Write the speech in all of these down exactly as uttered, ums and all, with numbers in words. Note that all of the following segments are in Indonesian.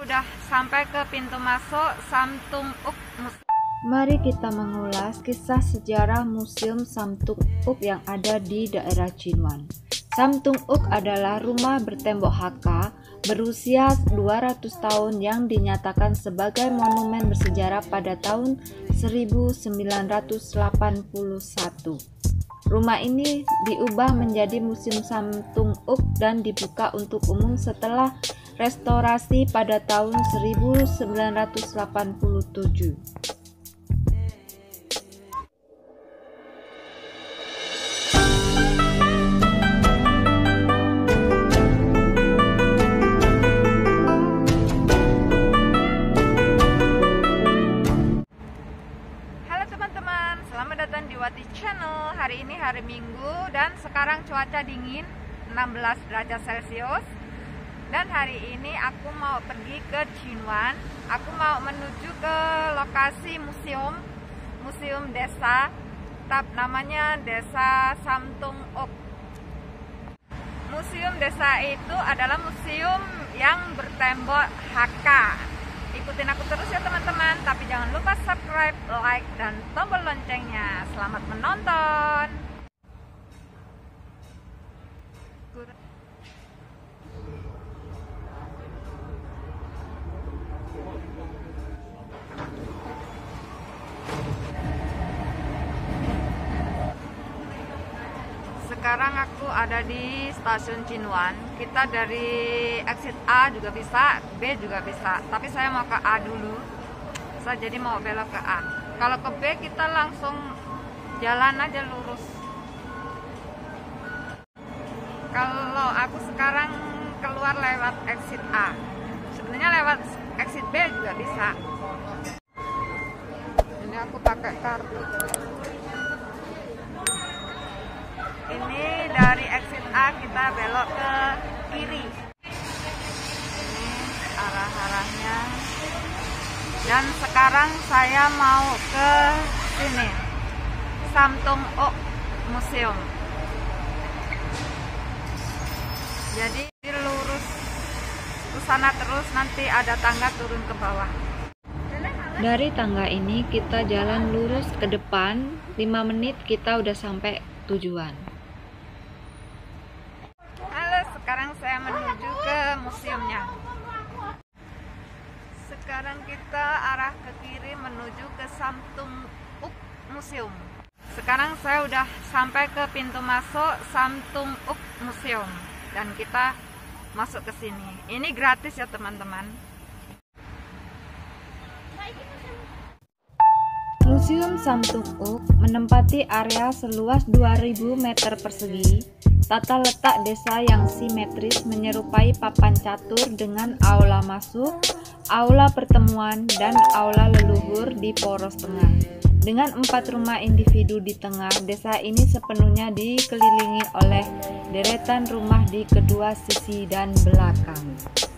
udah sampai ke pintu masuk Samtung Uk Museum. Mari kita mengulas kisah sejarah Museum Samtung Uk yang ada di daerah Cinwan. Samtung Uk adalah rumah bertembok Hakka berusia dua ratus tahun yang dinyatakan sebagai monumen bersejarah pada tahun seribu sembilan ratus delapan puluh satu. Rumah ini diubah menjadi Museum Samtung Uk dan dibuka untuk umum setelah restorasi pada tahun seribu sembilan ratus delapan puluh tujuh. Selamat datang di Wati Channel. Hari ini hari Minggu dan sekarang cuaca dingin enam belas derajat Celcius. Dan hari ini aku mau pergi ke Cinwan. Aku mau menuju ke lokasi museum Museum Desa, tap namanya Desa Samtung Uk. Museum Desa itu adalah museum yang bertembok Hakka. Ikutin aku terus ya teman-teman, tapi jangan lupa subscribe, like, dan tombol loncengnya. Selamat menonton. Sekarang aku ada di stasiun Cinwan. Kita dari exit A juga bisa, B juga bisa. Tapi saya mau ke A dulu. Saya jadi mau belok ke A. Kalau ke B kita langsung jalan aja lurus. Kalau aku sekarang keluar lewat exit A. Sebenarnya lewat exit B juga bisa. Ini aku pakai kartu. Ini dari exit A kita belok ke kiri. Ini arah-arahnya. Dan sekarang saya mau ke sini, Samtung Uk Museum. Jadi lurus ke sana terus, nanti ada tangga turun ke bawah. Dari tangga ini kita jalan lurus ke depan, lima menit kita udah sampai tujuan. Sekarang saya menuju ke museumnya. Sekarang kita arah ke kiri menuju ke Samtung Uk Museum. Sekarang saya udah sampai ke pintu masuk Samtung Uk Museum dan kita masuk ke sini. Ini gratis ya teman-teman. Museum Samtung Uk menempati area seluas dua ribu meter persegi. Tata letak desa yang simetris menyerupai papan catur dengan aula masuk, aula pertemuan, dan aula leluhur di poros tengah. Dengan empat rumah individu di tengah, desa ini sepenuhnya dikelilingi oleh deretan rumah di kedua sisi dan belakang.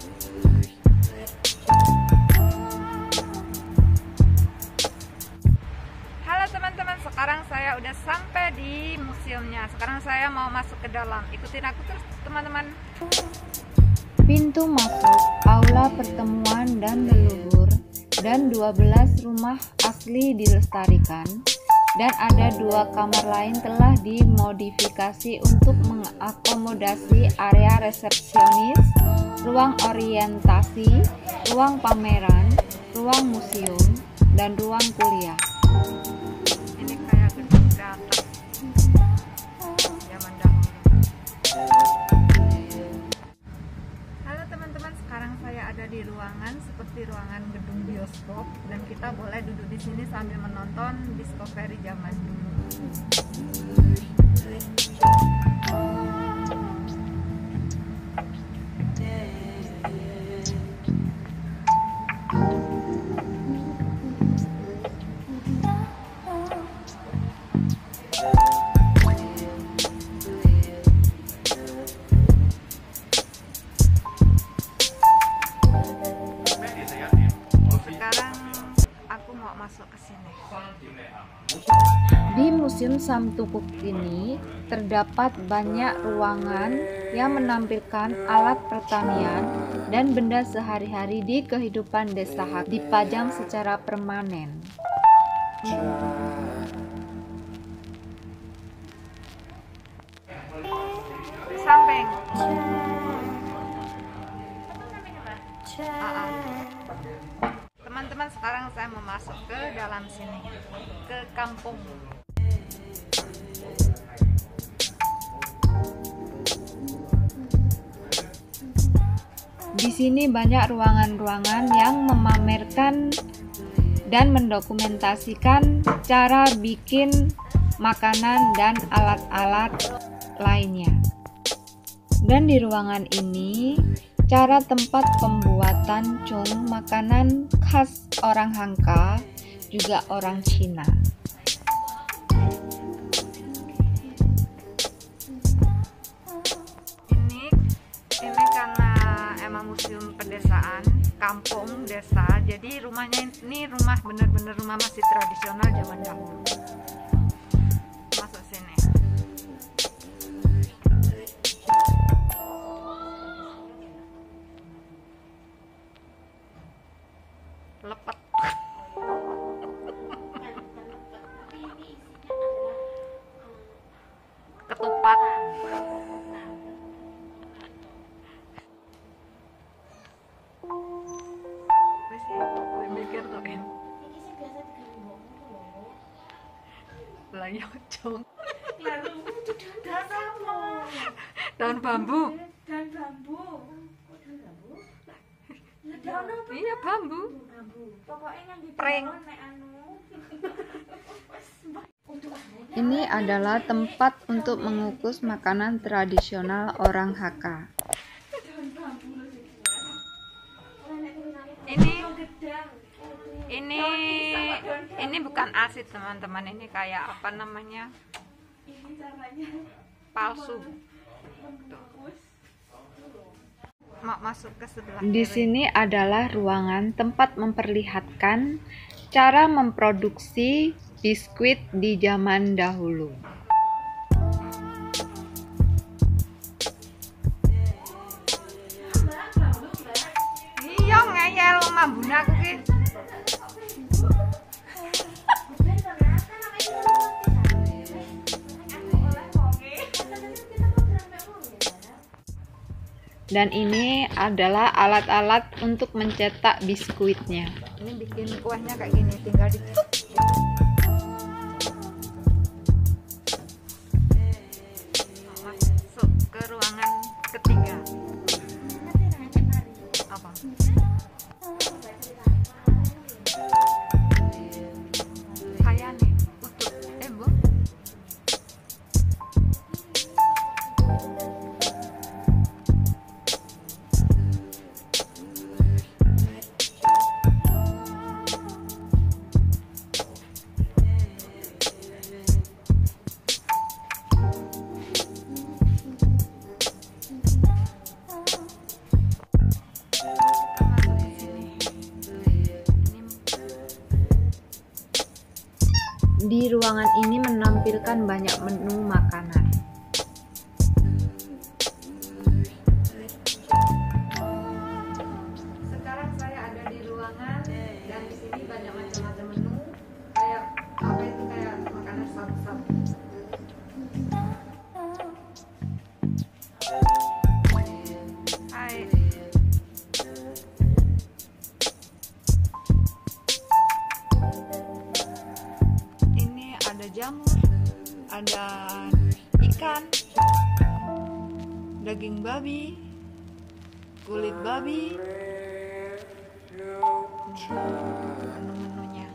Sekarang saya udah sampai di museumnya. Sekarang saya mau masuk ke dalam. Ikutin aku terus teman-teman. Pintu masuk, aula pertemuan dan leluhur, dan dua belas rumah asli dilestarikan. Dan ada dua kamar lain telah dimodifikasi untuk mengakomodasi area resepsionis, ruang orientasi, ruang pameran, ruang museum, dan ruang kuliah. Zaman dahulu. Halo teman-teman, sekarang saya ada di ruangan seperti ruangan gedung bioskop dan kita boleh duduk di sini sambil menonton Discovery zaman dulu. Masuk ke sini. Di Museum Samtung Uk ini terdapat banyak ruangan yang menampilkan alat pertanian dan benda sehari-hari di kehidupan desa Hakka dipajang secara permanen. Samping. Teman-teman, sekarang saya mau masuk ke dalam sini, ke kampung. Di sini banyak ruangan-ruangan yang memamerkan dan mendokumentasikan cara bikin makanan dan alat-alat lainnya. Dan di ruangan ini, cara tempat pembuatan cung, makanan khas orang Hakka, juga orang Cina. Ini, ini karena emang museum pedesaan, kampung, desa, jadi rumahnya ini rumah bener-bener rumah masih tradisional zaman dahulu. Masuk sini. Lepet. Ketupat. Wes ya, gue mikir tuh kan. Lah yo cung. Lalu daun apa? Daun bambu. Daun bambu. Kok daun bambu? Daun apa? Iya, bambu. Bambu. Pokoknya yang di Pring. nek anu. Ini adalah tempat untuk mengukus makanan tradisional orang Hakka. Ini ini ini bukan asid, teman-teman. Ini kayak apa namanya? Ini caranya Palsu. Mau masuk ke sebelah Di kiri. sini adalah ruangan tempat memperlihatkan cara memproduksi biskuit di zaman dahulu. Iya, ngeyel mambune aku ki. Dan ini adalah alat-alat untuk mencetak biskuitnya. Ini bikin kuahnya kayak gini, tinggal ditutup. Masuk ke ruangan ketiga. Apa? Kayak nih, utuh. Eh, Bu. Di ruangan ini menampilkan banyak menu makanan. Sekarang saya ada di ruangan dan di sini banyak macam-macam menu, kayak apa itu kayak makanan sabu-sabu. Hai. Ini ada jamur, ada ikan, daging babi, kulit babi. Menu-menunya.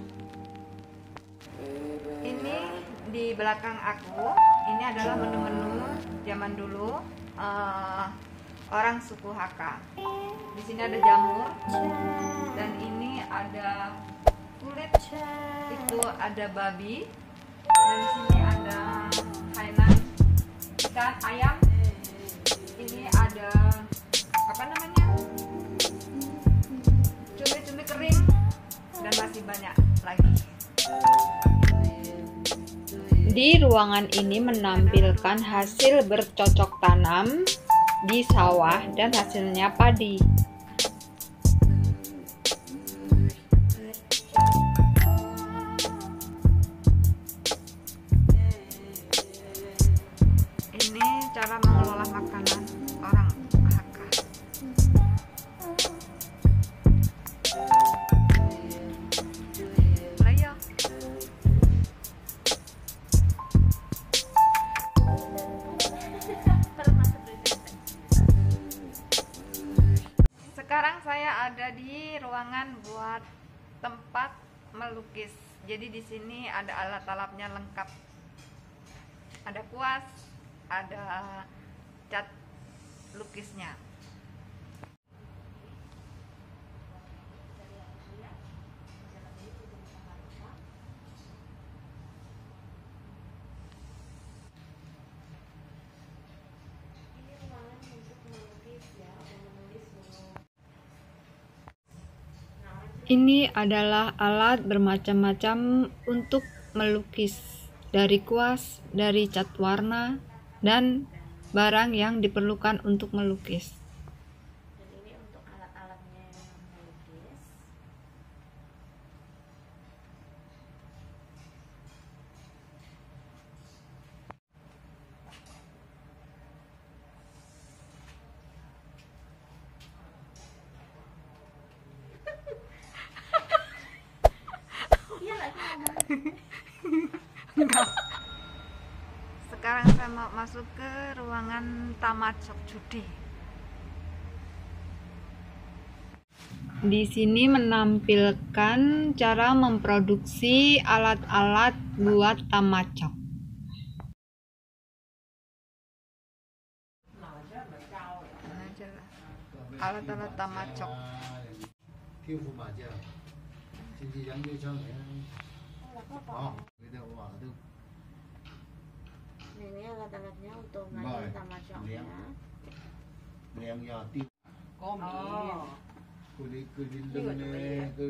Ini di belakang aku, ini adalah menu-menu zaman dulu eh, orang suku Hakka. Di sini ada jamur dan ini ada kulit, itu ada babi, dan di sini ada Hainan, ikan, ayam. Ini ada apa namanya? Cumi-cumi kering dan masih banyak lagi. Di ruangan ini menampilkan hasil bercocok tanam di sawah dan hasilnya padi. di ruangan buat tempat melukis. Jadi di sini ada alat-alatnya lengkap. Ada kuas, ada cat lukisnya. Ini adalah alat bermacam-macam untuk melukis, dari kuas, dari cat warna, dan barang yang diperlukan untuk melukis. Dan ini untuk alat-alatnya yang melukis. Iya lagi ngomong. Sekarang saya mau masuk ke ruangan tamat sok judi. Di sini menampilkan cara memproduksi alat-alat buat tamacok. Ini aja lah, alat-alat tamacok. 天赋麻将，经济研究上面啊，给他娃都 Nah, ini alat-alatnya untuk main tamacoknya. 两牙丢， Oh. 佢哋佢哋拎咧，佢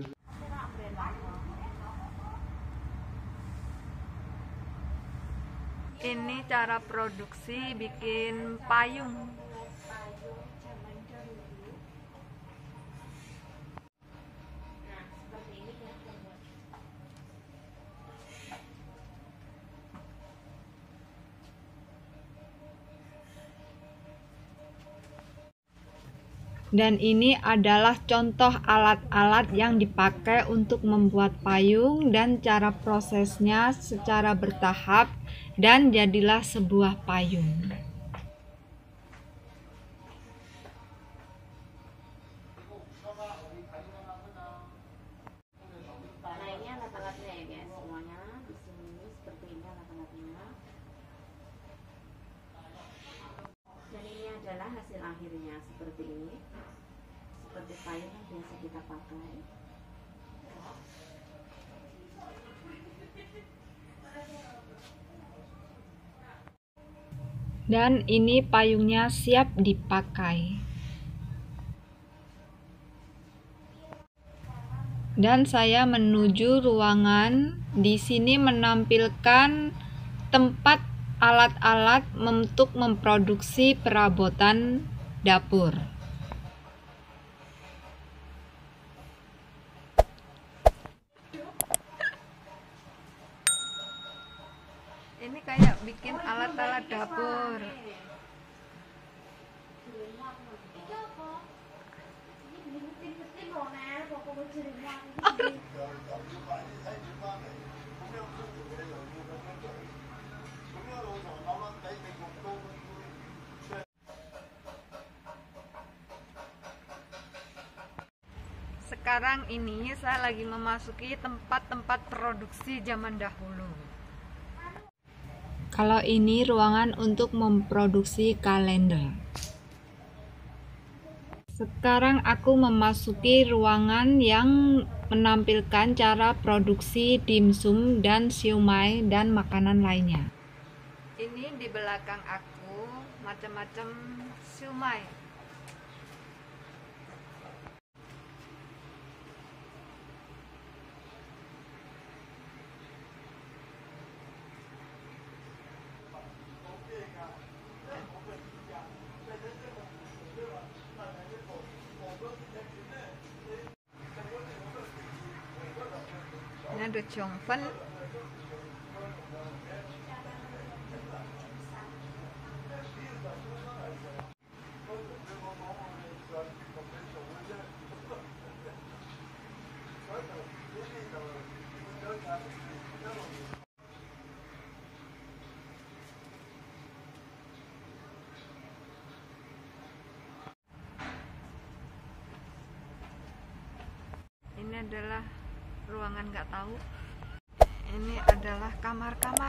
Ini cara produksi bikin payung. Nah, seperti ini ya pembuat. Dan ini adalah contoh alat-alat yang dipakai untuk membuat payung dan cara prosesnya secara bertahap dan jadilah sebuah payung. Nah, ini alat-alatnya ya guys, semuanya di sini seperti ini alat-alatnya. Dan ini adalah hasil akhirnya seperti ini, seperti payung yang biasa kita pakai. Dan ini payungnya siap dipakai. Dan saya menuju ruangan. Di sini menampilkan tempat alat-alat untuk memproduksi perabotan dapur. Ini kayak bikin alat-alat dapur. Sekarang ini saya lagi memasuki tempat-tempat produksi zaman dahulu. Kalau ini ruangan untuk memproduksi kalender. Sekarang aku memasuki ruangan yang menampilkan cara produksi dimsum dan siomay dan makanan lainnya. Ini di belakang aku macam-macam siomay. Ini ada jongfen. adalah ruangan nggak tahu. Ini adalah kamar-kamar.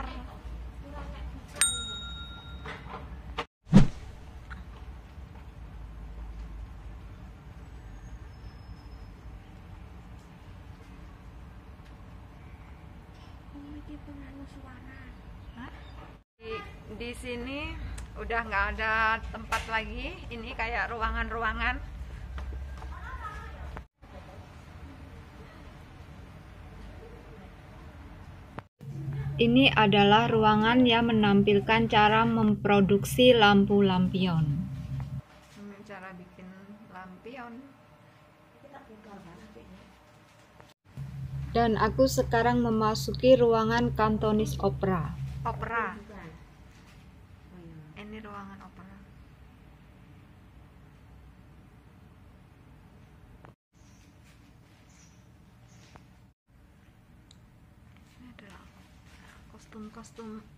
Di, di sini udah nggak ada tempat lagi. Ini kayak ruangan-ruangan. Ini adalah ruangan yang menampilkan cara memproduksi lampu lampion. Ini cara bikin lampion. Dan aku sekarang memasuki ruangan Cantonese Opera. Opera. Ini ruangan opera. Ini adalah kostum-kostum